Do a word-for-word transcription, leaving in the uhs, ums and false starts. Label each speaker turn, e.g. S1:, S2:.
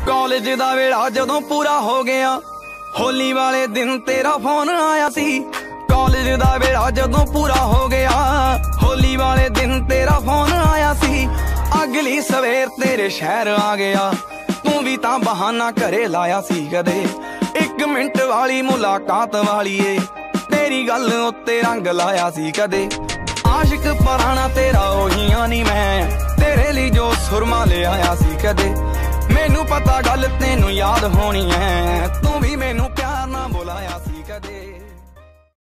S1: College ਦਾ ਵੇਲਾ ਜਦੋਂ ਪੂਰਾ ਹੋ ਗਿਆ, ਹੋਲੀ ਵਾਲੇ ਦਿਨ ਤੇਰਾ ਫੋਨ ਆਇਆ ਸੀ। ਕਾਲਜ ਦਾ ਵੇਲਾ ਜਦੋਂ ਪੂਰਾ ਹੋ ਗਿਆ, ਹੋਲੀ ਵਾਲੇ ਦਿਨ ਤੇਰਾ ਫੋਨ ਆਇਆ ਸੀ। ਅਗਲੀ ਸਵੇਰ ਤੇਰੇ ਸ਼ਹਿਰ ਆ ਗਿਆ, ਤੂੰ ਵੀ ਤਾਂ ਬਹਾਨਾ ਘਰੇ ਲਾਇਆ ਸੀ। ਕਦੇ ਇੱਕ ਮਿੰਟ ਵਾਲੀ ਮੁਲਾਕਾਤ ਵਾਲੀਏ, ਤੇਰੀ ਗੱਲ ਉੱਤੇ ਰੰਗ ਲਾਇਆ ਸੀ। ਕਦੇ ਆਸ਼ਿਕ ਪੁਰਾਣਾ ਤੇਰਾ ਉਹੀ ਨਹੀਂ ਮੈਂ, ਤੇਰੇ ਲਈ ਜੋ ਸੁਰਮਾ ਲਿਆਇਆ ਸੀ। ਕਦੇ ਮੈਨੂੰ ਪਤਾ ਗੱਲ ਤੈਨੂੰ ਯਾਦ ਹੋਣੀ ਐ, ਤੂੰ ਵੀ ਮੈਨੂੰ ਪਿਆਰ ਨਾਲ ਬੁਲਾਇਆ ਸੀ। ਕਦੇ